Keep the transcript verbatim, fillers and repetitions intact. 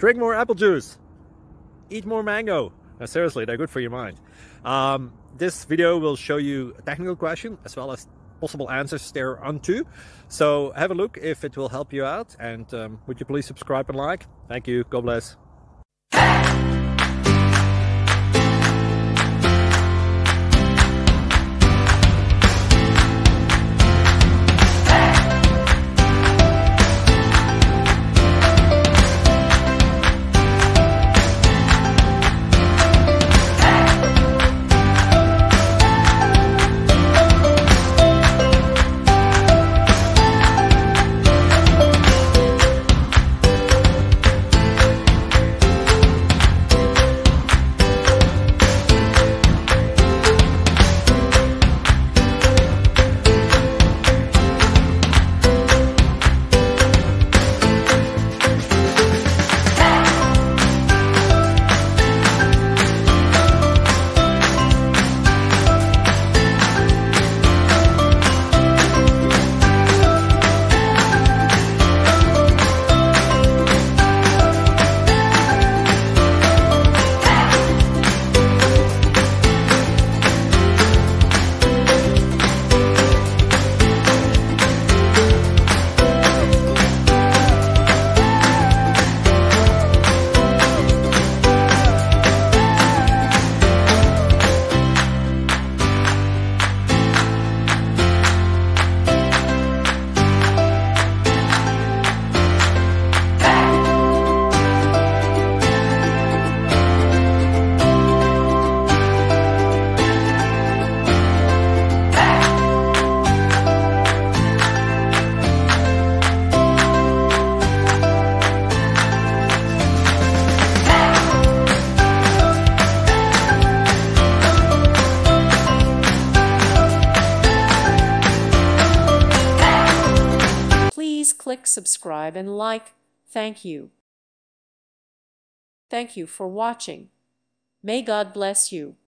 drink more apple juice, eat more mango. No, seriously, they're good for your mind. Um, this video will show you a technical question as well as possible answers thereunto. So have a look if it will help you out, and um, would you please subscribe and like? Thank you. God bless. Please click subscribe and like. Thank you. Thank you for watching. May God bless you.